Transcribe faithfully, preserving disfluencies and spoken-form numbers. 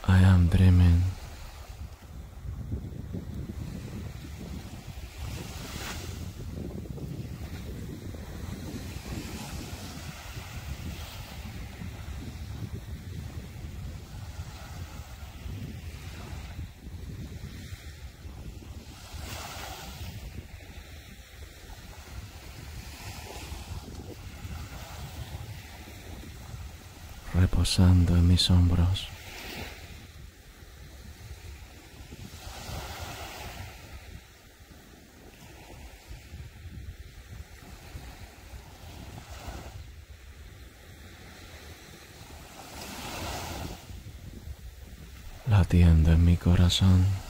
I am dreaming. Reposando en mis hombros. Latiendo en mi corazón.